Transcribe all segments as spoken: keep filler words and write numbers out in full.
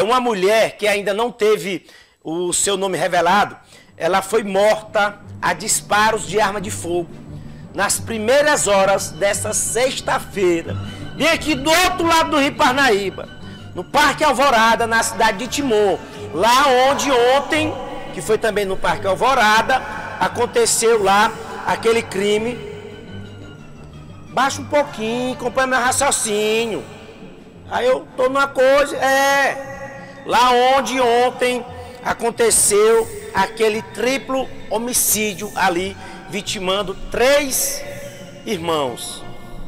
É uma mulher que ainda não teve o seu nome revelado. Ela foi morta a disparos de arma de fogo nas primeiras horas dessa sexta-feira, bem aqui do outro lado do Rio Parnaíba, no Parque Alvorada, na cidade de Timon, lá onde ontem, que foi também no Parque Alvorada, aconteceu lá aquele crime. Baixa um pouquinho, acompanha meu raciocínio. Aí eu tô numa coisa, é, lá onde ontem aconteceu aquele triplo homicídio ali, vitimando três irmãos.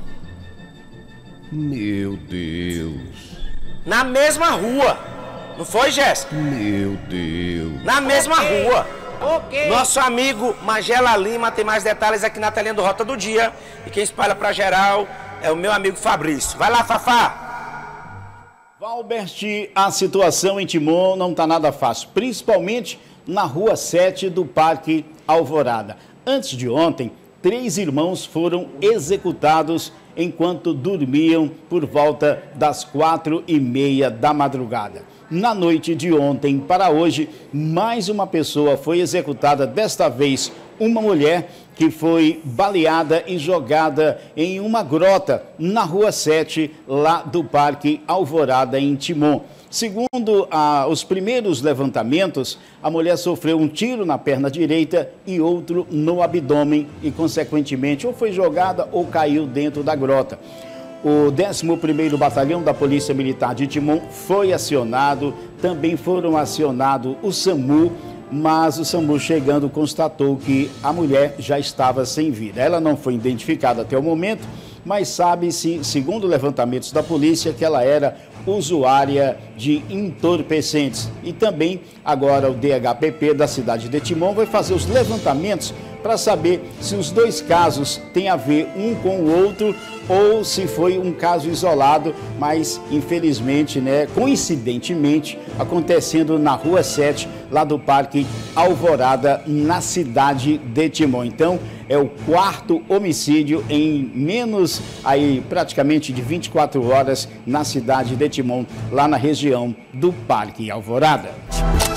Meu Deus. Na mesma rua. Não foi, Jéssica? Meu Deus. Na mesma Ok. rua. Ok. Nosso amigo Magela Lima tem mais detalhes aqui na telinha do Rota do Dia. E quem espalha pra geral é o meu amigo Fabrício. Vai lá, Fafá. Valbert, a situação em Timon não está nada fácil, principalmente na rua sete do Parque Alvorada. Antes de ontem, três irmãos foram executados enquanto dormiam por volta das quatro e meia da madrugada. Na noite de ontem para hoje, mais uma pessoa foi executada, desta vez uma mulher que foi baleada e jogada em uma grota na rua sete, lá do Parque Alvorada, em Timon. Segundo ah, os primeiros levantamentos, a mulher sofreu um tiro na perna direita e outro no abdômen e, consequentemente, ou foi jogada ou caiu dentro da grota. O décimo primeiro Batalhão da Polícia Militar de Timon foi acionado, também foram acionados o SAMU, mas o SAMU chegando constatou que a mulher já estava sem vida. Ela não foi identificada até o momento, mas sabe-se, segundo levantamentos da polícia, que ela era usuária de entorpecentes. E também agora o D H P P da cidade de Timon vai fazer os levantamentos para saber se os dois casos têm a ver um com o outro ou se foi um caso isolado, mas infelizmente, né, coincidentemente, acontecendo na rua sete, lá do Parque Alvorada, na cidade de Timon. Então, é o quarto homicídio em menos, aí, praticamente de vinte e quatro horas na cidade de Timon, lá na região do Parque Alvorada.